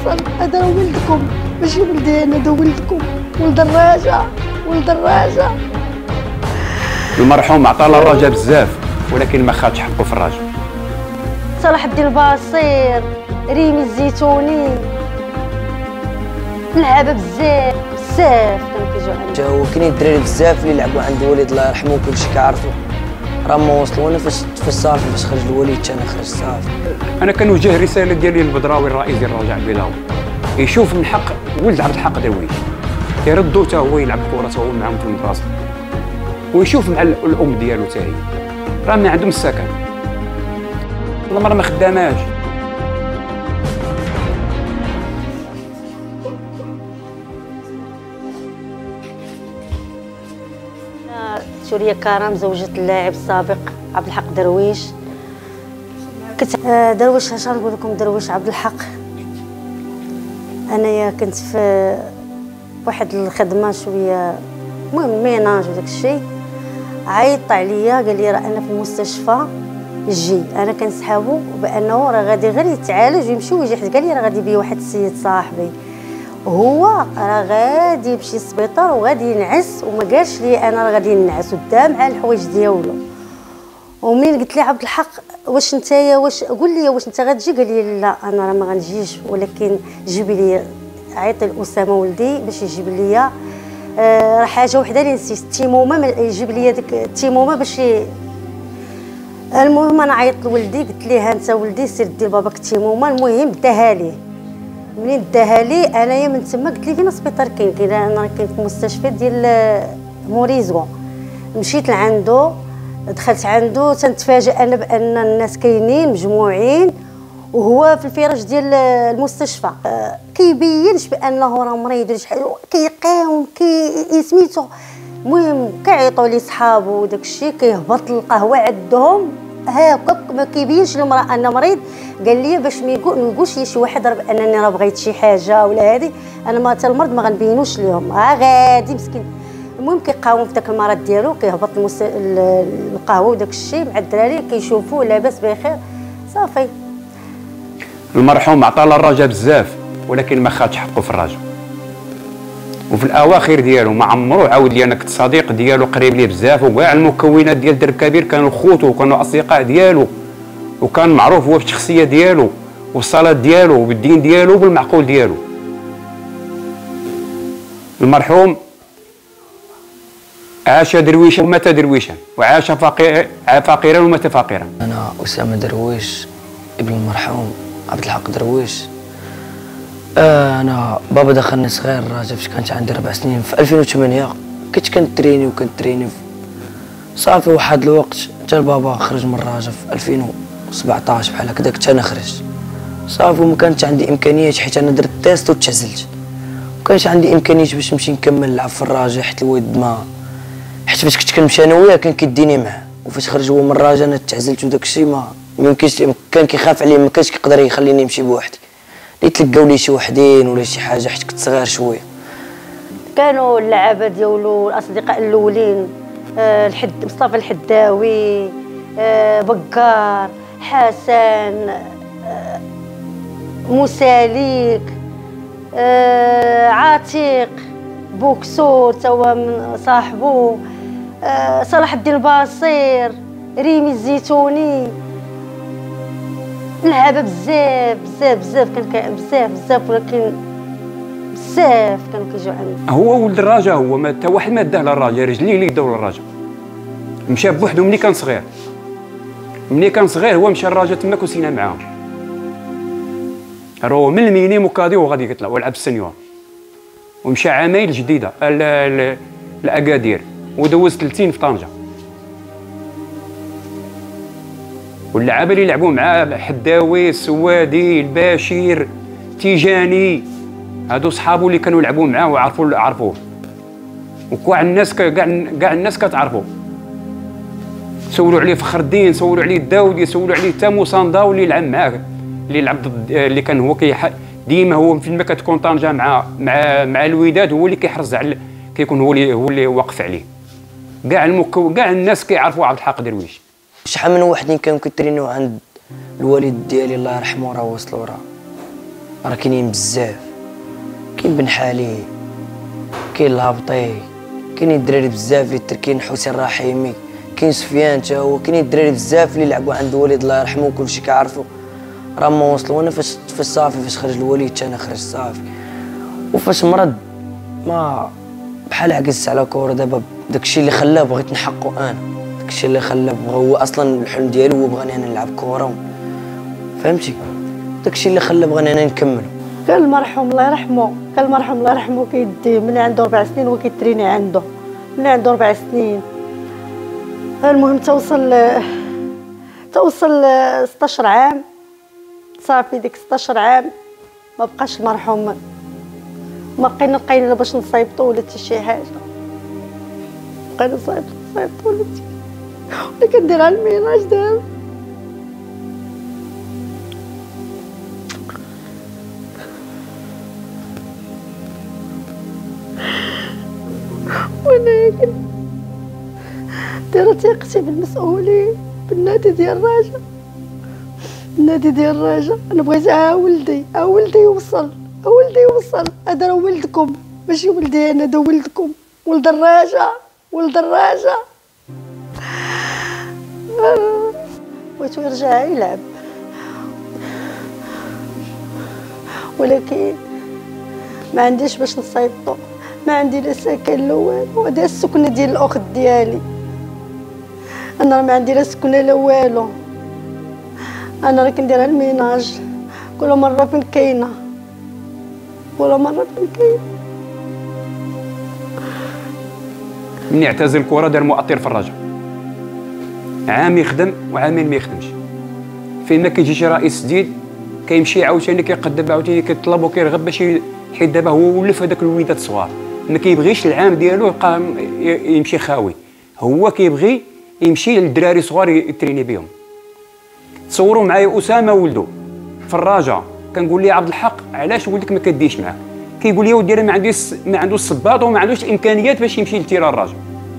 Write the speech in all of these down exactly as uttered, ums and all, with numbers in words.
وصل. هذا راه ولدكم ماشي ولدي انا، هذا ولدكم، ولد الراجا، ولد الراجا. المرحوم عطى له الراجا بزاف ولكن ما خدش حقه في الراجا. صلاح الدين البصير، ريمي الزيتوني، لعبه بزاف بزاف كانوا كيجيو عندنا. هو كاينين الدراري بزاف اللي لعبوا عند الوالد الله يرحمه كلشي كيعرفوا، راه ما وصلوا. انا فاش في الصافي فاش خرج الوالد انا خرج صافي. انا كنوجه رساله ديالي للبدراوي الرئيس ديال الرجاء البيضاوي، يشوف من حق ولد عبد الحق درويش يردو حتى هو يلعب كره حتى هو معاهم في المدرسه، ويشوف مع الام ديالو حتى هي راه ما عندهم السكن، المراه ما خداماش. سوريا كرم زوجة اللاعب السابق عبد الحق درويش. كنت درويش اش نقول لكم، درويش عبد الحق. انايا كنت في واحد الخدمه شويه المهم ميناج وداك الشيء، عيط عليا قال لي راه انا في المستشفى جي. انا كنسحابو بانه راه غادي غير يتعالج ويمشي ويجي، حيت قال لي راه غادي بيا واحد السيد صاحبي هو راه غادي يمشي للسبيطار وغادي ينعس، وما قالش لي انا راه غادي ننعس ودا مع الحوايج ديالو. ومنين قلت لي عبد الحق واش نتايا واش قول لي واش انت غتجي، قال لي لا انا راه ما غنجيش، ولكن جيبي لي عيطي لاسامه ولدي باش يجيب لي آه راه حاجه وحده اللي نسيت، التيمومه يجيب لي ديك التيمومه باش ي... المهم انا عيطت لولدي قلت ليه ها انت ولدي سير دير باباك التيمومه. المهم داها ليه، منين داها لي انايا من تما قلت لي فين السبيطار كاين، كاين انا كاين في المستشفى ديال موريزو. مشيت لعندو دخلت عنده تنتفاجئ انا بان الناس كاينين مجموعين وهو في الفراش ديال المستشفى. أه كيبينش بانه راه مريض ولا شي حاجه، كيقاوم كي سميتو. المهم كيعيطوا لي صحابو وداك الشيء، كيهبط القهوه عندهم هاكا ما كيبينش للمراه انه مريض. قال لي باش ما يقولش شي واحد راه بانني راه بغيت شي حاجه ولا هذه، انا ما حتى المرض ما غنبينوش ليهم، ها غادي مسكين. المهم كيقاوم في داك المرض ديالو، كيهبط المس... القهوه وداك الشيء مع الدراري كيشوفوه لاباس بخير صافي. المرحوم عطى له الراجا بزاف ولكن ما خدش حقه في الراجا، وفي الاواخر ديالو ما عمرو عاود لي. انا كنت صديق ديالو قريب ليه بزاف، وكاع المكونات ديال درب كبير كانوا خوتو وكانوا اصدقاء ديالو، وكان معروف هو بالشخصيه ديالو والصلاه ديالو وبالدين ديالو وبالمعقول ديالو. المرحوم عاش درويشا ومات درويشا، وعاش فقير فقيرا ومات فقيرا. انا اسامه درويش ابن المرحوم عبد الحق درويش. آه انا بابا دخلني صغير الراجل فاش كانت عندي ربع سنين في ألفين وثمانية. كنت كنتريني وكنتريني صافي. واحد الوقت حتى بابا خرج من الراجل في ألفين وسبعطاش بحال هكذا، كنت انا خرجت صافي وما كانتش عندي امكانيات حيت انا درت تيست وتعزلت. ما كانش عندي امكانيات باش نمشي نكمل نلعب في الراجل حيت الوالد ما، حيت فاش كنت كنمشي انا وياه كان كيديني معاه، وفاش خرج هو من الراجل انا تعزلت وداك الشيء ما يمكنش، كان كيخاف عليا، ما كانش كيقدر يخليني نمشي بوحدي. يتلقاو لي شي وحدين ولا شي حاجه حيت كنت صغير شويه. كانوا اللعابه ديالو الاصدقاء الاولين آه الحد مصطفى الحداوي، آه بكار، حسن، آه مساليك، آه عاتق، بوكسور توا من صاحبو، آه صلاح الدين البصير، ريمي الزيتوني. لعبه بزاف بزاف بزاف كان بزاف بزاف ولكن بزاف كانوا كيجيو عندنا. هو ولد الراجا، هو ما حتى واحد ما داه للراجا، رجليه اللي داو للراجا. مشى بوحدو ملي كان صغير، ملي كان صغير هو مشى للراجا تماك وسينا معاهم. راهو من الميني مكادي وغادي يطلع ولعب السنيور، ومشى عامايل جديده لاكادير ودوز ثلاثين في طنجه. واللعابه اللي لعبوا معاه حداوي، السوادي، البشير، تيجاني، هادو صحابو اللي كانوا يلعبوا معاه وعرفوا عرفوه، وكاع الناس كاع كاع الناس كتعرفوا. سولوا عليه فخر الدين، سولوا عليه الداودي، سولوا عليه تامو صنداو اللي لعب معاه، اللي لعب ضد اللي كان هو كي ديما هو فين ما كتكون طنجه مع مع مع الوداد هو اللي كيحرز على، كيكون هو اللي هو اللي واقف عليه. كاع المكو كاع الناس كيعرفوا عبد الحق درويش. شحال من وحدين كانوا كيترينيو عند الوالد ديالي الله يرحمه راه وصلوا راه راه كاينين بزاف، كاين بن حالي، كاين الهابطي، كاينين الدراري بزاف اللي تركين حسين رحيمي، كاين سفيان تا هو، كاينين الدراري بزاف اللي لعبوا عند الوليد الله يرحمه وكلشي كيعرفوا راه ما وصلوا. انا فاش فاش صافي فاش خرج الوليد انا خرج صافي، وفاش مرض ما بحال عكست على كورة. دابا داكشي اللي خلاه بغيت نحقو انا، داكشي اللي خلاه بغا هو اصلا الحلم ديالو هو بغاني انا نلعب كورة، فهمتي؟ داكشي اللي خلاه بغاني انا نكمل. كان المرحوم الله يرحمه، كان المرحوم الله يرحمه كيدي من عنده ربع سنين هو كيتريني عنده، من عنده ربع سنين. المهم توصل توصل ستاشر عام، صافي ديك ستاشر عام ما بقاش المرحوم، ما بقينا لقينا باش نصايبطو ولا حتى شي حاجه، بقينا نصايبطو نصايبطو ولا حتى ولا كندير على الميناج دابا. ولكن دايره ثقتي بالمسؤولين بالنادي ديال الرجاء، النادي ديال الرجاء. انا بغيت ها ولدي، ها ولدي يوصل، ها ولدي يوصل. هذا راه ولدكم ماشي ولدي انا، هذا ولدكم، ولد الرجاء، ولد الرجاء. بغيتو يرجع يلعب، ولكن ما عنديش باش نصايبطو، ما عندي لا سكن لا والو. هذا السكنه ديال الاخت ديالي، انا راه ما عندي لا سكنه لا والو. انا راه كندير الميناج كل مره فين كاينه، كل مره فين كاينه. مني اعتزل الكره دار مؤطر في الرجاء، عام يخدم وعامين ما يخدمش. فين ما كيجي شي رئيس جديد كيمشي عاوتاني كيقدم عاوتاني كيطلب وكيرغب باش حيت دابا هو ولف هذاك الوليدات الصغار، ما كيبغيش العام ديالو يبقى يمشي خاوي، هو كيبغي يمشي للدراري صغار يتريني بهم. تصوروا معايا اسامه ولدو في الرجاء، كنقول ليه عبد الحق علاش ولدك ما كديش معاك؟ كيقول لي ودي انا ما عنديش ما عندوش الصباط وما عندوش الامكانيات باش يمشي لتيران الرجاء.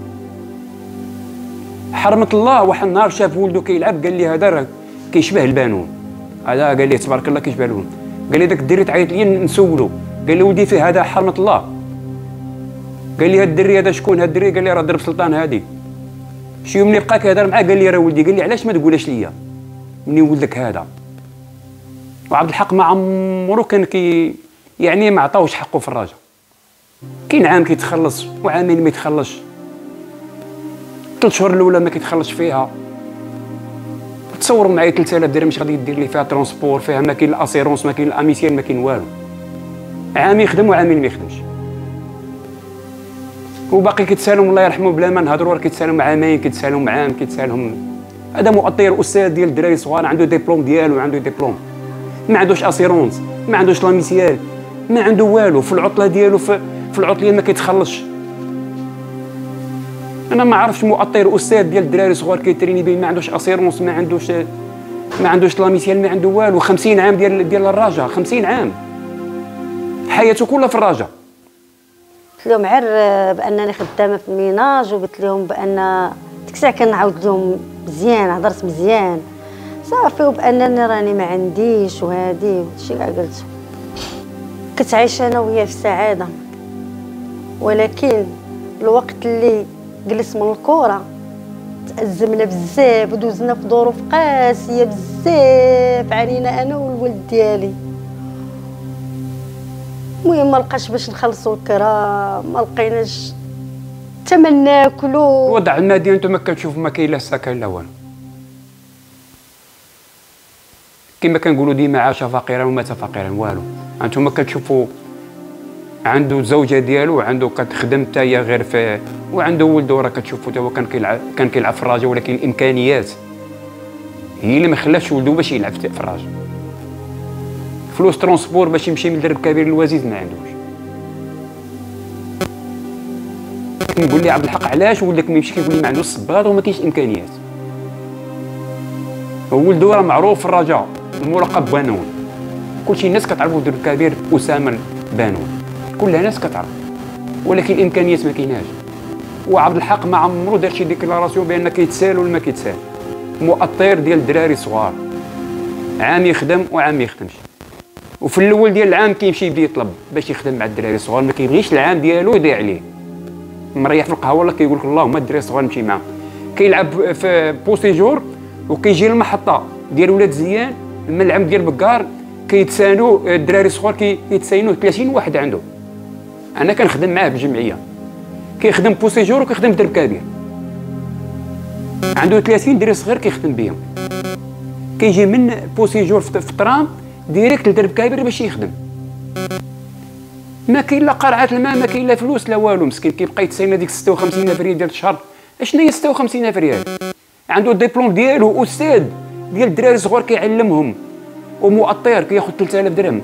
حرمة الله واحد النهار شاف ولدو كيلعب قال لي هذا راه كيشبه البانون، هذا قال لي تبارك الله كيشبه البانون. قال لي داك الدري تعيط لي نسولو، قال لي ولدي فيه هذا حرمة الله. قال لي هاد الدري هذا شكون؟ هاد الدري قال لي راه درب سلطان هادي. شي يوم اللي بقى كيهضر معاه قال لي راه ولدي، قال لي علاش ما تقولهاش ليا مني ولدك هذا. وعبد الحق ما عمرو كان كي يعني ما عطاوش حقه في الرجاء. كاين عام كيتخلص وعامين ما يتخلصش، ثلاث شهور الاولى ما كيتخلصش فيها. تصوروا معايا ثلاثة آلاف درهم مش غادي دير لي فيها ترونسبور، فيها ما كاين الاسيرونس، ما كاين الاميسيان، ما كاين والو. عام يخدم وعامين ما يخدمش، وباقي كيتسالهم الله يرحمه بلا ما نهضروا، راه كيتسالهم عامين، كيتسالهم عام، كيتسالهم. هذا مؤطر استاذ ديال الدراري صغار، عنده ديبلوم ديالو، عنده ديبلوم، ما عندوش اسيرونس، ما عندوش لاميسيال، ما عنده والو. في العطله ديالو في, في العطليه ما كيتخلصش. انا ما عرفتش مؤطر استاذ ديال الدراري صغار كيتريني به ما عندوش اسيرونس، ما عندوش ما عندوش لاميسيال، ما عنده والو. خمسين عام ديال ديال الرجاء، خمسين عام حياته كلها في الرجاء. قلت لهم عر بانني خدامه في الميناج، وقلت لهم بان ديك الساعه كنعاود لهم مزيان، هضرت مزيان صافي، وبانني راني ما عنديش وهادي هادشي كاع قلت. كنت عايشه انا وياه في السعاده، ولكن الوقت اللي جلس من الكره تأزمنا بزاف ودوزنا في ظروف قاسيه بزاف، علينا انا والولد ديالي. المهم ما لقاش باش نخلصوا الكرا، ما لقيناش حتى ناكلوا. الوضع المادي انتم كتشوفوا ما كاين لا سكن لا والو، كما كنقولوا ديما عاش فقيرا ومات فقيرا، والو. انتم كتشوفوا عنده الزوجه ديالو وعنده كتخدم حتى هي غير في، وعنده ولده راه كتشوفوا حتى هو كان كيلعب كان كيلعب في الرجاء، ولكن الامكانيات هي اللي ما خلاتش ولده باش يلعب في الرجاء. فلوس ترونسبور باش يمشي من درب كبير للوزيز ما عندوش. كنقول لي عبد الحق علاش ولدك ما يمشي؟ كيقول لي ما عندوش الصباط وما كاينش امكانيات. ولده راه معروف في الرجاء الملقب بانون، كلشي الناس كتعرفوا درب كبير اسامه بانون، كلها ناس كتعرف، ولكن الامكانيات ما كايناش. وعبد الحق ما عمرو دار شي ديكلاراسيون بان كيتسال ولا ما كيتسال. مؤطر ديال الدراري صغار، عام يخدم وعام ما يخدمش. وفي الاول ديال العام كيمشي يبدا يطلب باش يخدم مع الدراري الصغار، ما كيبغيش العام ديالو يضيع عليه. مريح في القهوه والله كيقول لك اللهم الدراري الصغار نمشي معاهم. كيلعب في بوسيجور وكيجي للمحطه ديال ولاد زيان الملعب ديال بكار، كيتسانوا الدراري الصغار كيتساينوا ثلاثين واحد عنده. انا كنخدم معاه في الجمعيه، كيخدم بوسيجور وكيخدم درب كبير، عنده ثلاثين دري صغير كيخدم بهم. كيجي من بوسيجور في الترام ديريكت لدرب كبير باش يخدم. ما كاين لا قرعه الماء، ما كاين لا فلوس لا والو، مسكين كيبقى يتساينا ديك ستة وخمسين ألف ريال ديال الشهر. اشنو هي ستة وخمسين ألف ريال؟ عنده ديبلوم ديالو استاذ ديال الدراري الصغار كيعلمهم، ومؤطر كياخذ ثلاثة آلاف درهم.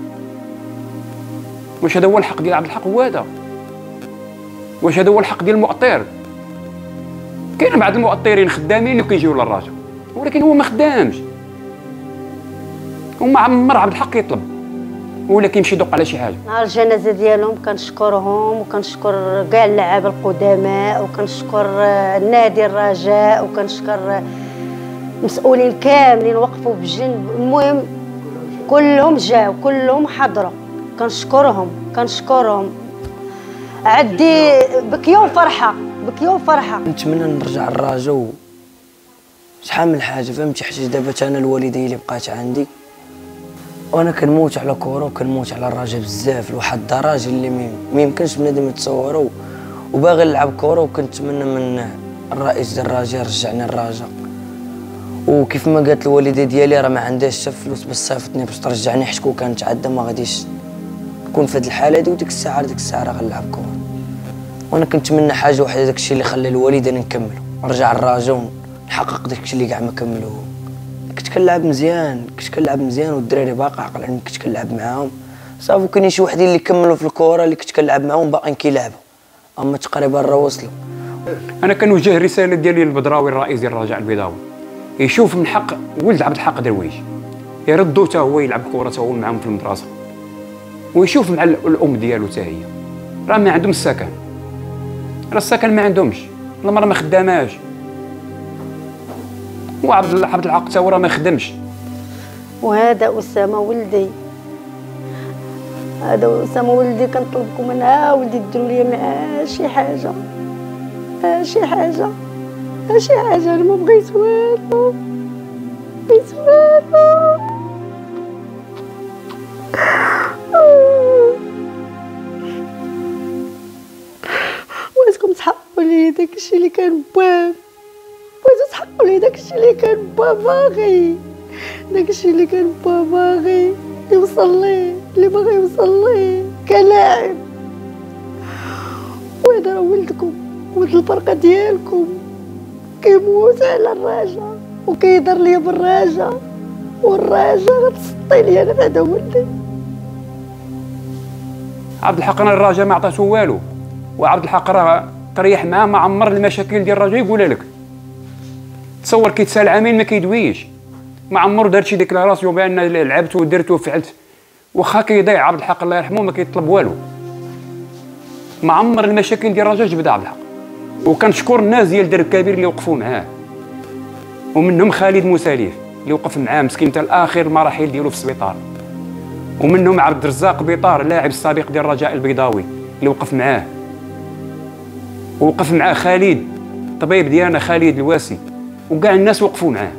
واش هذا هو الحق ديال عبد الحق هو هذا؟ واش هذا هو الحق ديال المؤطر؟ كاين بعض المؤطرين خدامين وكيجيو للراجل، ولكن هو ما خدامش، وما عمر عبد الحق يطلب ولا كيمشي يدق على شي حاجه. نهار الجنازه ديالهم كنشكرهم وكنشكر كاع اللعابه القدماء وكنشكر النادي الرجاء وكنشكر مسؤولين كاملين وقفوا بجنب. المهم كلهم جاوا كلهم حضروا، كنشكرهم كنشكرهم. عدي بكيو فرحه بكيو فرحه. نتمنى نرجع للراجا شحال من حاجه فهمتي، حيت دابا انا الوالده اللي بقات عندي وانا كنموت على كره وكنموت على الراجا بزاف لواحد الدرجه اللي ما يمكنش بنادم يتصوروا، وباغي نلعب كره. وكنتمنى من الرئيس ديال الراجا يرجعني الراجا، وكيف ما قالت الوالده ديالي راه ما عندهاش حتى فلوس باش تصيفطني باش ترجعني، حيت كون كانت عندها ما غاديش نكون في هذه الحاله هذه، وديك الساعه ديك الساعه راه غنلعب كره. وانا كنتمنى حاجه واحده، داك الشيء اللي خلى الوالده نكملو، نرجع للراجا ونحقق داك الشيء اللي كاع ما كملوه. كنت كنلعب مزيان كنت كنلعب مزيان والدراري باقي عقلانين كنت كنلعب معاهم صافي. كاينين شي وحدين اللي كملوا في الكره اللي كنت كنلعب معاهم باقيين كيلعبوا، اما تقريبا راه وصلوا. انا كنوجه رساله ديالي للبدراوي الرئيس ديال الرجاء البيضاوي، يشوف من حق ولد عبد الحق درويش يردو حتى هو يلعب كره حتى هو معاهم في المدرسه، ويشوف مع الام ديالو حتى هي راه ما عندهم السكن، راه السكن ما عندهمش، المراه ما خداماش، وعبد عبد الحق حتى هو راه ما خدمش. وهذا اسامه ولدي، هذا اسامه ولدي كنطلبكم انا ولدي ديروا لي معاه شي حاجه شي حاجه شي حاجه. انا ما بغيت والو بغيت والو. بغيتكم تحققوا لي داكشي اللي كان باه، بغيتو تحققوا لي داكشي اللي كان با باغي، داكشي اللي كان با باغي يوصل ليه، اللي باغي يوصل ليه كلاعب. وهذا راه ولدكم ولد البرقه ديالكم كيموت على الراجا وكيهضر ليا بالراجا، والراجا غتسطي لي انا هذا ولدي. عبد الحق انا الراجا ما عطاتو والو، وعبد الحق راه تريح معاه ما عمر المشاكل ديال الراجا يقولها لك. تصور كيتسال عامين ما كيدويش، ما عمرو دار شي ديكلاراسيون بان لعبت ودرت وفعلت، واخا كيضيع عبد الحق الله يرحمه ما كيطلب والو. ما عمر المشاكل ديال الرجاء جبدها عبد الحق. وكنشكر الناس ديال درب كبير اللي وقفوا معاه، ومنهم خالد مساليف اللي وقف معاه مسكين حتى الاخر المراحل ديالو في السبيطار، ومنهم عبد الرزاق بيطار اللاعب السابق ديال الرجاء البيضاوي اللي وقف معاه، ووقف معاه خالد طبيب ديالنا خالد الواسي، وكاع الناس وقفوا معاه.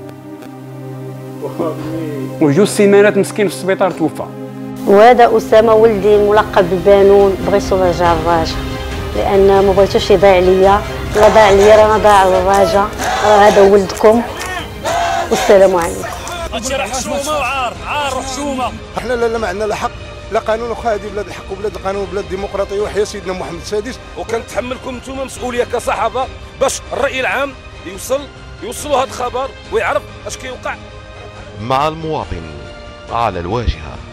وجوج سيمانات مسكين في السبيطار توفى. وهذا اسامه ولدي ملقب بالبانون، بغيتو نرجع للراجا لان ما بغيتوش يضيع ليا، لا ضاع ليا راه ضاع للراجا، راه هذا ولدكم. والسلام عليكم. هادشي راه حشومه وعار عار وحشومه. احنا لا ما عندنا لا حق لا قانون، وخا هذه بلاد الحق وبلاد القانون وبلاد الديمقراطيه، وحيا سيدنا محمد السادس. وكنتحملكم نتوما مسؤوليه كصحافه باش الراي العام يوصل يوصلوا هذا الخبر ويعرف اش كيوقع مع المواطن على الواجهه.